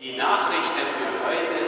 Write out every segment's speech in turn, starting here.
Die Nachricht, dass wir heute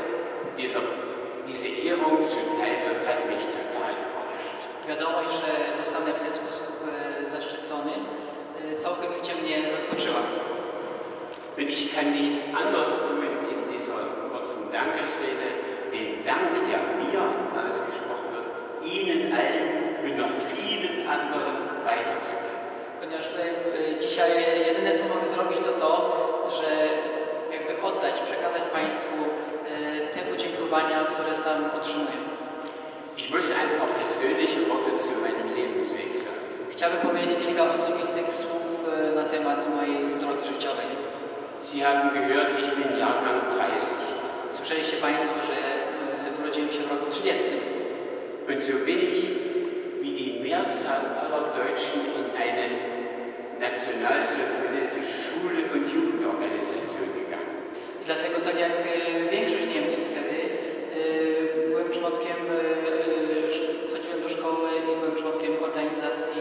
diese Ehrung zuteil wird, hat mich total überrascht. Wiadomość, że zostanę w ten sposób zaszczycony, całkowicie mnie zaskoczyła. Und ich kann nichts anderes tun in dieser kurzen Dankesrede, den Dank, der mir ausgesprochen wird, Ihnen allen und noch vielen anderen weiterzugeben. Ponieważ dzisiaj jedyne co mogę zrobić to, że jakby oddać, przekazać Państwu te podziękowania, które sam otrzymuję. Ich muss ein paar persönliche Worte zu meinem Lebensweg sagen. Chciałbym powiedzieć kilka osobistych słów na temat mojej drogi życiowej. Sie haben gehört, ich bin Jahrgang 30. Słyszeliście Państwo, że urodziłem się w roku 30. Und so bin ich wie die Mehrzahl aller Deutschen in eine nationalsozialistische Schule und Jugendorganisation gegangen. I dlatego, tak jak większość Niemców wtedy, byłem członkiem, chodziłem do szkoły i byłem członkiem organizacji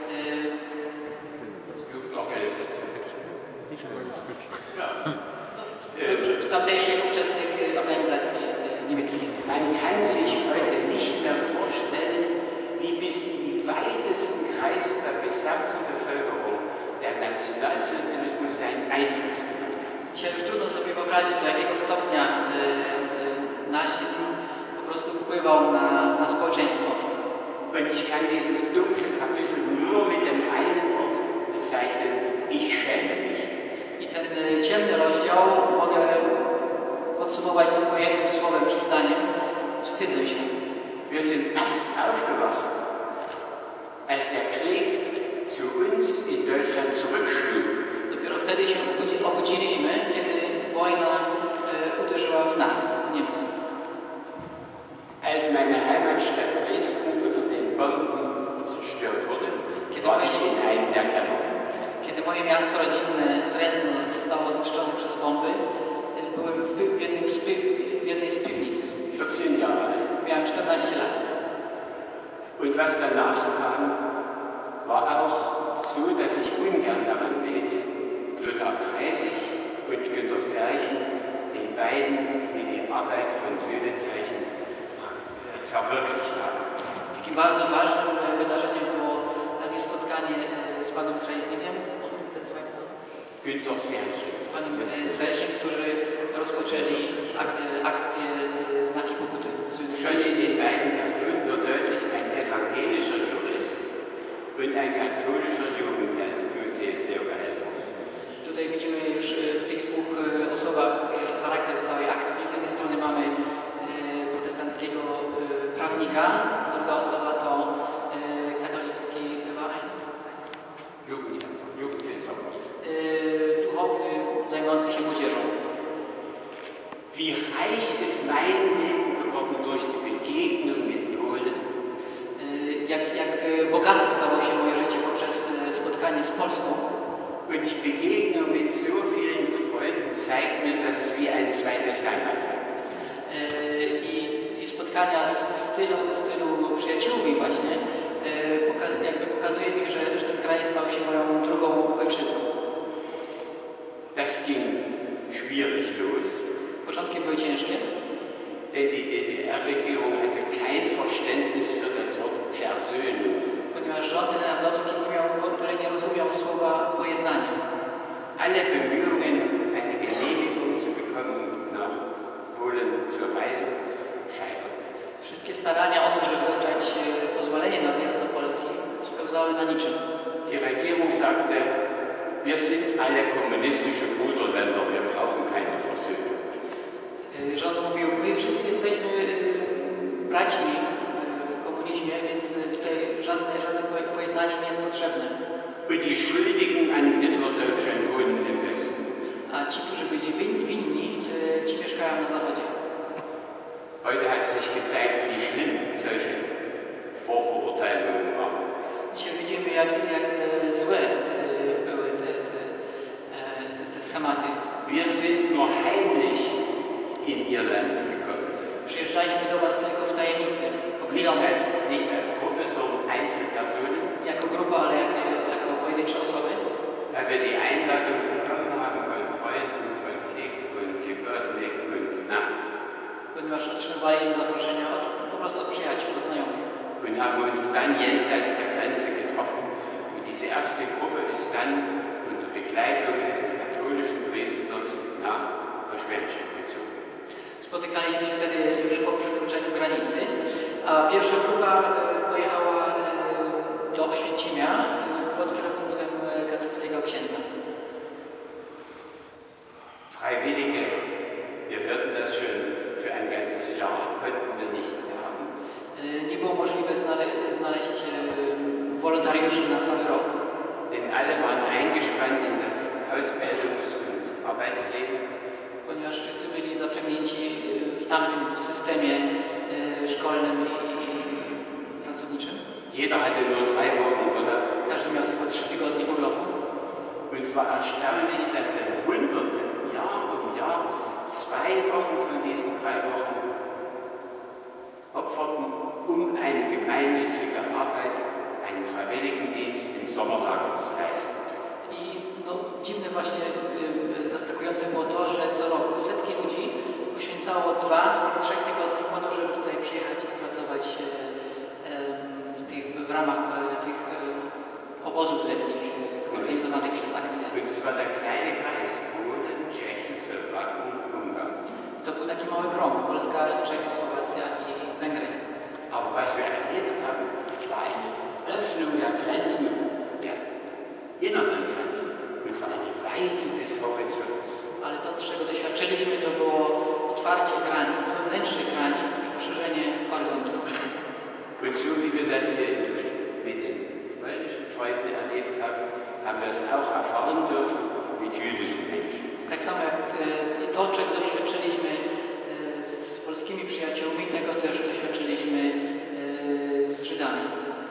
w tamtejszych ówczesnych organizacji niemieckich. Man kann sich heute nicht mehr vorstellen, wie bis in die weitesten Kreis der gesamten Bevölkerung der Nationalsozialismus seinen Einfluss genommen hat. Dzisiaj już trudno sobie wyobrazić, do jakiego stopnia nazizm po prostu wpływał na społeczeństwo. Und ich kann dieses dunkle Kapitel nur mit dem einen Wort bezeichnen: ich schäme mich. I ten ciemny rozdział mogę podsumować tylko jednym słowem, czy zdaniem: wstydzę się. Wir sind erst aufgewacht, als der Krieg zu uns in Deutschland zurückschlug. Dopiero wtedy się obudziliśmy, kiedy wojna uderzyła w nas, Niemcy. Als meine Heimatstadt Dresden unter den Bomben zerstört wurde, war ich in einem der Keller. Kiedy moje miasto rodzinne Dresden zostało zniszczone przez bomby, byłem w jednej z piwnic. 14 Jahre alt. Miałem 14 lat. Und was danach kam, war auch so, dass ich ungern daran denke. Lothar Kreisig und Günter Serchen, den beiden, die die Arbeit von Söhnezeichen verwirklicht haben. Takim bardzo ważnym wydarzeniem było dla mnie spotkanie z panem Kreisigiem, Günter Serchen, z panem Serchem, którzy rozpoczęli akcję Znaki Pokuty. Schon in den beiden Personen wird deutlich ein evangelischer Jurist und ein katholischer Jugendheld, tu sie sehr geholfen. Tutaj widzimy już w tych dwóch osobach charakter całej akcji. Z jednej strony mamy protestanckiego prawnika, a druga osoba to katolicki duchowny zajmujący się młodzieżą. Wie reich ist mein Leben geworden durch die Begegnung mit Polen. Jak bogate stało się moje życie poprzez spotkanie z Polską. Und die Begegnung mit so vielen Freunden zeigt mir, dass es wie ein zweites Heimatland ist. I spotkania z tylu przyjaciółmi właśnie pokazuje mi, że ten kraj stał się moją drugą ojczyzną. Das ging schwierig los. Początki były ciężkie. Denn die DDR-Regierung hatte kein Verständnis für das Wort Versöhnung. Ponieważ rząd NRD-owski w ogóle nie rozumiał słowa pojednanie. Alle Bemühungen, eine Genehmigung zu bekommen, nach Polen zu reisen, scheiterten. Wszystkie starania o to, żeby dostać pozwolenie na wyjazd do Polski, spełzały na niczym. Die Regierung sagte, wir sind alle kommunistische Bruderländer, wir brauchen keine Versöhnung. Rząd mówił, my wszyscy jesteśmy braćmi w komunizmie, więc tutaj żadne pojednanie nie jest potrzebne. Und die Schuldigen an Hitler-Deutschland wohnen im Westen. A ci, którzy byli winni, ci mieszkają na zachodzie. Heute hat sich gezeigt, wie schlimm solche Vorverurteilungen waren. Dzisiaj widzimy, jak złe były te schematy. Wir sind nur heimlich in ihr Land gekommen. Przyjeżdżaliśmy do was tylko w tajemnicy. Nicht als Gruppe, sondern Einzelpersonen. Jako grupa, ale jako pojedyncze osoby. Weil wir die Einladung bekommen haben von Freunden, von Kek und ponieważ otrzymywaliśmy zaproszenia po prostu od przyjaciół, od znajomych. Und haben uns dann jenseits der Grenze getroffen. Und diese erste Gruppe ist dann unter Begleitung eines katholischen Priesters nach Oświęcim gezogen. Spotykaliśmy się wtedy już po przekroczeniu granicy, a pierwsza grupa pojechała do Oświęcimia pod kierownictwem katolickiego księdza. Freiwillige, wir hörten das schon, für ein ganzes Jahr konnten wir nicht haben. Nie było możliwe znaleźć wolontariuszy na cały rok. Denn alle waren eingespannt in das Ausbildungs- und Arbeitsleben. Ponieważ wszyscy byli zaprzęgnięci w tamtym systemie szkolnym i pracowniczym. Jeder hatte nur 3 Wochen Urlaub. Każdy miał tylko 3 tygodnie urlopu. Und es war erstaunlich, dass dann Hunderte Jahr um Jahr 2 Wochen von diesen 3 Wochen opferten, um eine gemeinnützige Arbeit, einen Freiwilligendienst im Sommerlager zu leisten. I no, dziwne właśnie, zaskakujące było to, że co roku setki ludzi poświęcało 2 z tych 3 tygodni po to, żeby tutaj przyjechać i pracować w ramach tych obozów letnich organizowanych przez akcję. Und es war der kleine Kreis, Polen, Tschechen, Slowaken, Ungarn. To był taki mały krąg, Polska, Czechy, Słowacja i Węgry. Aber was wir erlebt haben, war eine Öffnung der Grenzen, der inneren Grenzen und war eine Weite des Horizonts. Ale to, z czego doświadczyliśmy, to było otwarcie granic, wewnętrznych granic i poszerzenie horyzontów. Und so wie wir das hier mit den polnischen Freunden erlebt haben, haben wir es auch erfahren dürfen mit jüdischen Menschen. Tak samo jak to, czego doświadczyliśmy z polskimi przyjaciółmi, tego też doświadczyliśmy z Żydami.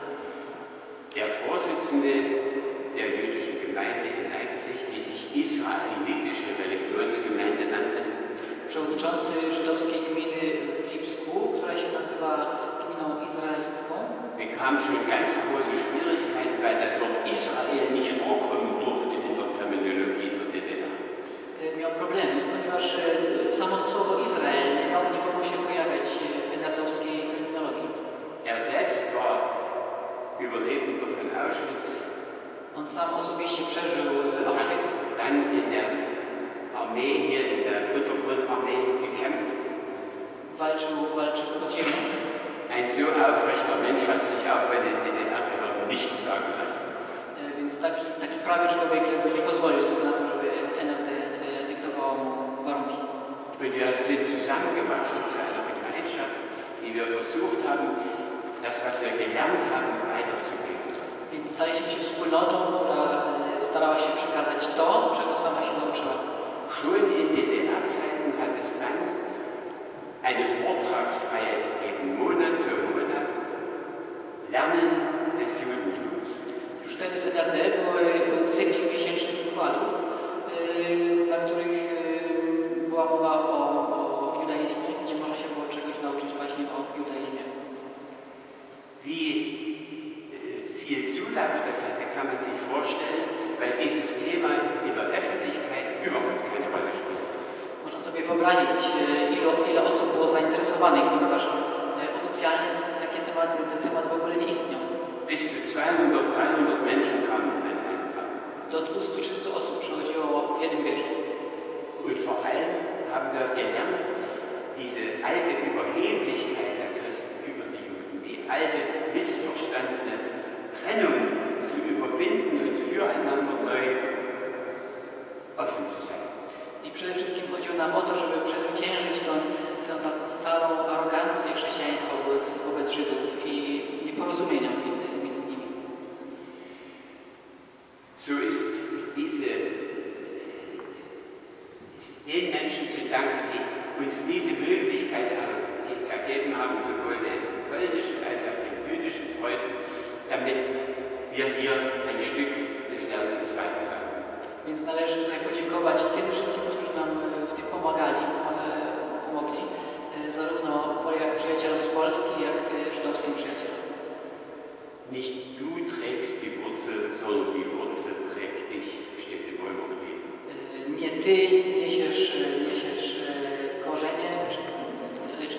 Der Vorsitzende der jüdischen Gemeinde in Leipzig, die sich israelitische Religionsgemeinde nannte, Przewodniczący żydowskiej gminy w Lipsku, która się nazywa gminą izraelicką, bekam schon ganz große Schwierigkeiten, weil das Wort Israel nicht vorkommen durfte in der Terminologie der DDR. Miał problemy, ponieważ samo to słowo Izrael nie mogło się pojawiać w NRD-owskiej terminologii. Er selbst war Überlebender von Auschwitz. On sam osobiście przeżył Auschwitz. Dann in der Armee, hier in der Untergrundarmee gekämpft. Walczył w podziemiu. Ein so aufrechter Mensch hat sich auch bei den DDR-Behörden nichts sagen lassen. Więc taki prawy człowiek jakby nie pozwolił sobie na to, żeby NRD dyktowało mu warunki. Und wir sind zusammengewachsen zu einer Gemeinschaft, die wir versucht haben, das, was wir gelernt haben, weiterzugeben. Więc staliśmy się wspólnotą, która starała się przekazać to, czego sama się nauczyła. Schon in DDR-Zeiten hat es dann eine Vortragsreihe gegeben, Monat für Monat, Lernen des Judentums. Już wtedy w NRD był cykl miesięcznych wykładów, na których była mowa o judaizmie, gdzie można się było czegoś nauczyć właśnie o judaizmie. Wie viel Zulauf das hatte, kann man sich vorstellen, weil dieses Thema in der Öffentlichkeit überhaupt keine Rolle spielt. Można sobie wyobrazić, ile osób było zainteresowanych, ponieważ oficjalnie ten temat w ogóle nie istniał. Bis zu 200, 300 Menschen kamen an einem Tag. Do 200-300 osób przychodziło w jeden wieczór. Und vor allem haben wir gelernt, diese alte Überheblichkeit der Christen über die Juden, die alte missverstandene Trennung zu überwinden und füreinander neu offen zu sein. I przede wszystkim chodziło nam o to, żeby przezwyciężyć tę taką starą arogancję chrześcijaństwa wobec Żydów i nieporozumienia między nimi. So ist den Menschen zu danken, die uns diese Möglichkeit ergeben haben, sowohl den polnischen als auch den jüdischen Freunden, damit wir hier ein Stück des Lernens weiterfahren. Więc należy tutaj podziękować tym wszystkim, którzy nam w tym pomogli, zarówno przyjacielom z Polski, jak i żydowskim przyjacielom. Nicht du trägst die Wurzel, sondern die Wurzel trägt dich, steht im Römerbrief. Nie ty niesiesz korzenie, lecz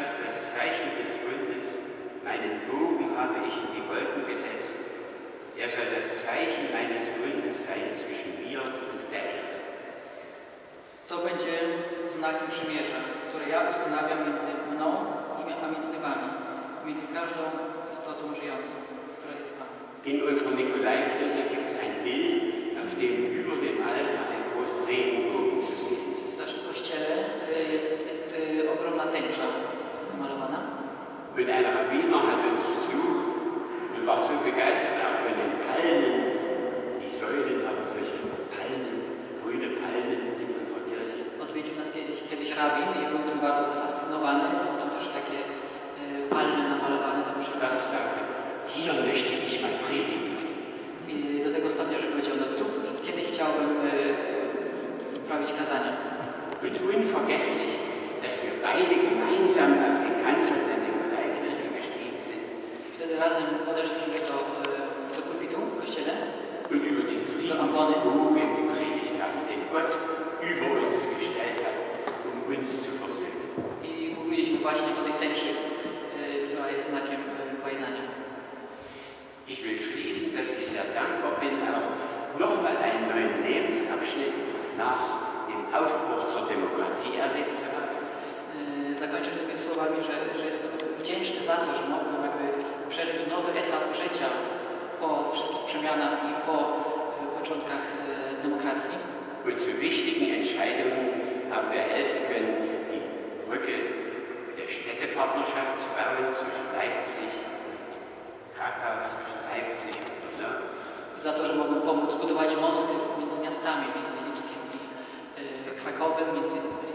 ist das Zeichen des Bundes. Meinen Bogen habe ich in die Wolken gesetzt. Er soll das Zeichen meines Bundes sein zwischen mir und der Erde. To będzie znakiem przymierza, które ja ustanawiam między mną a między wami, między każdą istotą żyjącą, która jest z wami. In unserer Nikolaikirche gibt es ein Bild, auf dem über dem Altar ein großer Regenbogen zu sehen ist. W naszym kościele jest ogromna tęcza namalowana. Und ein Rabbiner hat uns besucht und war so begeistert auch von den Palmen. Die Säulen haben solche Palmen, grüne Palmen in unserer Kirche. Odwiedził nas kiedyś rabin i był tym bardzo zafascynowany. Są tam też takie palmy namalowane. Das ist sagte, hier möchte ich mal predigen. I do tego stopnia, że powiedział, no tu kiedyś chciałbym prawić kazania. Und unvergesslich, dass wir beide gemeinsam auf den Kanzel der Nikolaikirche gestiegen sind. Wtedy razem podeszliśmy do pulpitu w kościele. Und über den Friedensbogen gepredigt haben, den Gott über uns gestellt hat, um uns zu versöhnen. I mówiliśmy właśnie o tej tęczy, która jest znakiem pojednania. Ich will schließen, dass ich sehr dankbar bin, auch nochmal einen neuen Lebensabschnitt nach dem Aufbruch zur Demokratie erlebt zu haben. Zakończę tymi słowami, że jestem wdzięczny za to, że mogłem jakby przeżyć nowy etap życia po wszystkich przemianach i po początkach demokracji. Und zu wichtigen Entscheidungen haben wir helfen können, die Brücke der Städtepartnerschaft zu bauen zwischen Leipzig und Krakau, zwischen Leipzig und Brno. Za to, że mogłem pomóc budować mosty między miastami, między Lipskiem i Krakowem, między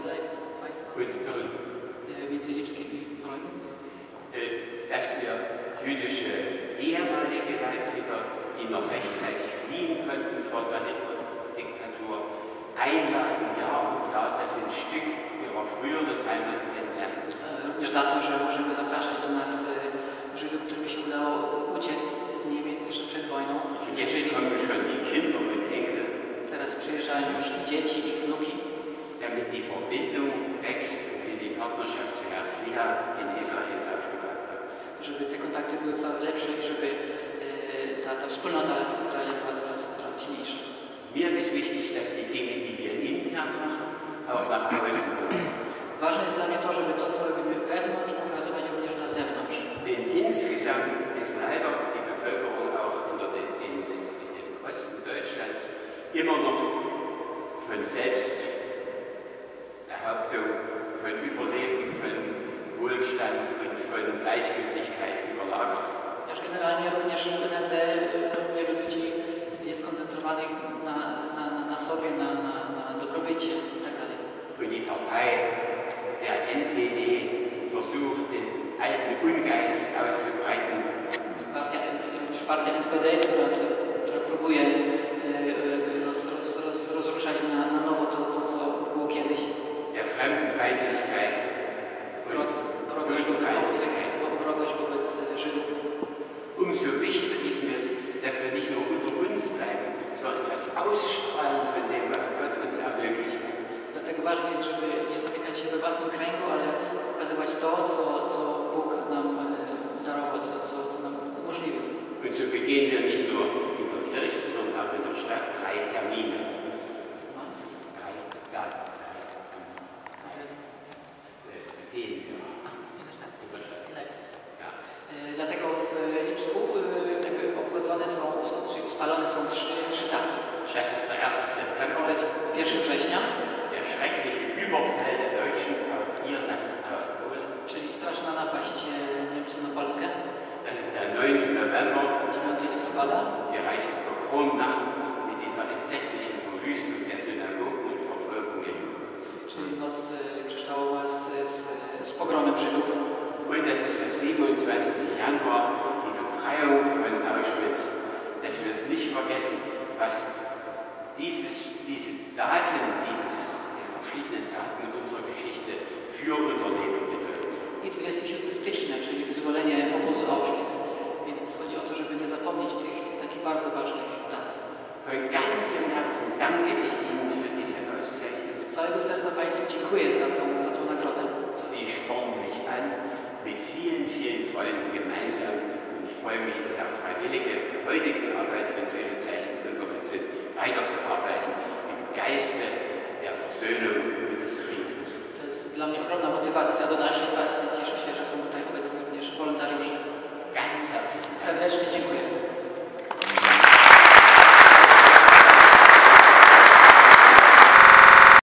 Lipskiem i Brno. Dass wir jüdische ehemalige Leipziger, die noch rechtzeitig fliehen konnten vor der Hitler-Diktatur, einladen, Jahr und Jahr, dass sie ein Stück ihrer früheren Heimat kennenlernen. Również za to, że możemy zapraszać do nas Żydów, którym się udało uciec z Niemiec jeszcze przed wojną. Jetzt kommen schon die Kinder und Enkel. Teraz przyjeżdżają już ich dzieci, ich wnuki. Damit die Verbindung wächst und wir die Partnerschaft zu Herzliya in Israel aufgebaut haben. Żeby te kontakty były coraz lepsze i żeby ta wspólnota z Izraelem była coraz silniejsza. Mir ist wichtig, dass die Dinge, die wir intern machen, auch nach außen wirken. Ważne jest dla mnie to, żeby to, co robimy wewnątrz, pokazywać również na zewnątrz. Denn insgesamt ist leider die Bevölkerung auch in dem Osten Deutschlands immer noch von Selbstbehauptung, von Überleben, von Wohlstand und von Gleichgültigkeit überlagert. Generalnie również w NRD wielu ludzi jest skoncentrowanych na sobie, na dobrobycie itd. Und die Partei der NPD versucht, den alten Ungeist auszubreiten. Partia NPD, która próbuje rozruszać na nowo to, co było kiedyś. Der Fremdenfeindlichkeit und wrogość wobec Żydów. Umso wichtiger ist mir es, dass wir nicht nur unter uns bleiben, sondern etwas ausstrahlen von dem, was Gott uns ermöglicht hat. Dlatego ważne jest, żeby nie zamykać się we własnym kręgu, ale pokazywać to, co Bóg nam darował, co nam umożliwił. Und so begehen wir nicht nur in der Kirche, sondern auch in der Stadt 3 Termine. Dlatego w Lipsku obchodzone są, czyli ustalone są trzy daty. Das ist der 1. September. To jest 1 września. Der schreckliche Überfall der Deutschen auf ihr Land, auf Polen. Czyli straszna napaść Niemców na Polskę. Das ist der 9. November. 9 listopada. Die Reichspogromnacht mit dieser entsetzlichen Verwüstung der Synagogen und Verfolgung der Juden. Czyli noc kryształowa z pogromem Żydów. Und das ist der 27. Januar, die Befreiung von Auschwitz, dass wir es nicht vergessen, was diese Daten, die verschiedenen Daten unserer Geschichte für unser Leben bedeuten. I 27 stycznia, czyli wyzwolenie obozu Auschwitz. Więc chodzi o to, żeby nie zapomnieć tych takich bardzo ważnych dat. Von ganzem Herzen danke ich Ihnen für diese Auszeichnung. Z całego serca Państwu dziękuję za tą nagrodę. Sie spornen mich kann, mit vielen, vielen Freunden gemeinsam. Und ich freue mich, dass auch Freiwillige der heutigen Arbeit, wenn sie eine Zeichen unterwegs sind, weiterzuarbeiten im Geiste der Versöhnung und des Friedens. To jest dla mnie ogromna motywacja do dalszej pracy. Cieszę się, że są